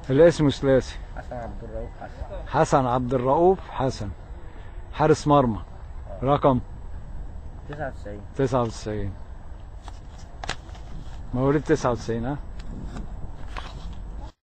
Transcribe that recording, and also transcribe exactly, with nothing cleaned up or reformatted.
الاسم ثلاثي. حسن عبد الرؤوف حسن. حسن عبد الرؤوف حسن، حارس مرمى. رقم تسعة وتسعين. تسعة وتسعين. مواليد تسعة وتسعين. ها